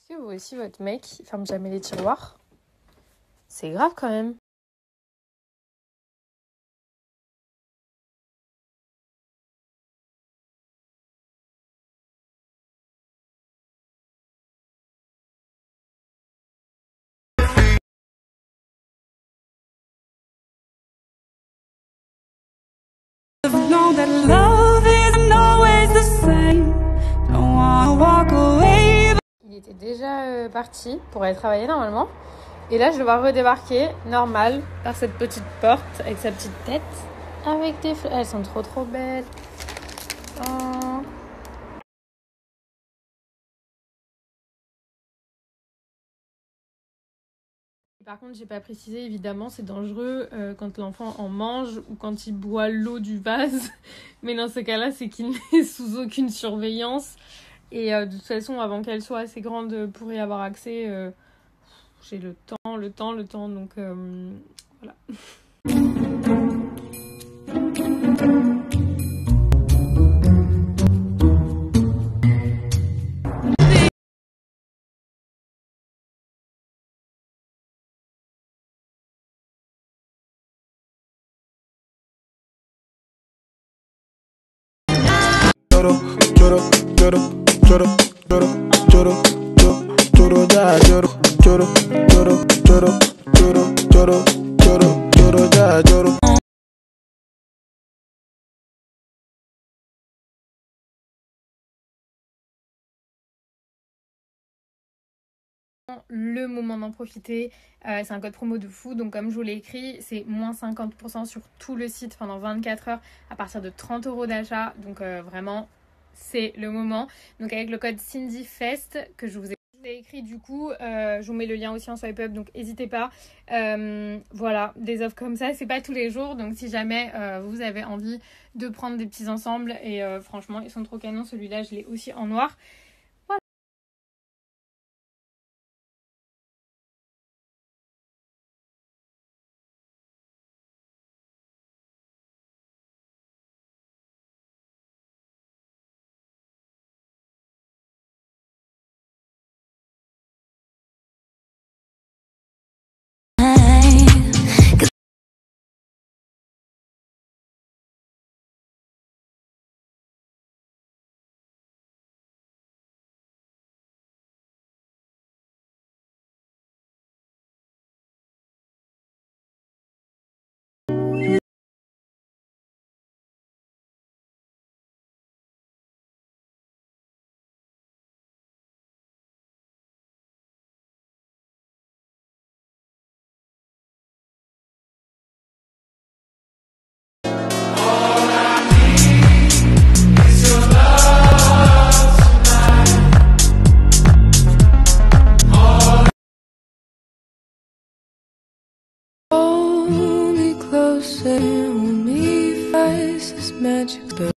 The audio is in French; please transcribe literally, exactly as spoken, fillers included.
Est-ce que vous aussi, votre mec, il ferme jamais les tiroirs? C'est grave quand même. Know that love isn't always the same. Don't wanna walk away. Il était déjà euh, parti pour aller travailler normalement. Et là, je le vois redébarquer, normal, par cette petite porte, avec sa petite tête. Avec des fleurs. Elles sont trop trop belles. Oh. Par contre, j'ai pas précisé, évidemment, c'est dangereux euh, quand l'enfant en mange ou quand il boit l'eau du vase. Mais dans ce cas-là, c'est qu'il n'est sous aucune surveillance. Et euh, de toute façon, avant qu'elle soit assez grande pour y avoir accès, euh, j'ai le temps, le temps, le temps. Donc euh, voilà. Choro, choro, choro, choro, choro, choro, choro, ya, choro, choro, choro, choro, choro, choro, choro, choro, ya, choro. Le moment d'en profiter, euh, c'est un code promo de fou, donc comme je vous l'ai écrit, c'est moins cinquante pour cent sur tout le site pendant vingt-quatre heures à partir de trente euros d'achat, donc euh, vraiment c'est le moment. Donc avec le code CindyFest que je vous ai écrit du coup, euh, je vous mets le lien aussi en swipe up, donc n'hésitez pas. Euh, voilà, des offres comme ça, c'est pas tous les jours, donc si jamais euh, vous avez envie de prendre des petits ensembles, et euh, franchement ils sont trop canons, celui-là je l'ai aussi en noir. Hold me closer, hold me fast, this magic spell.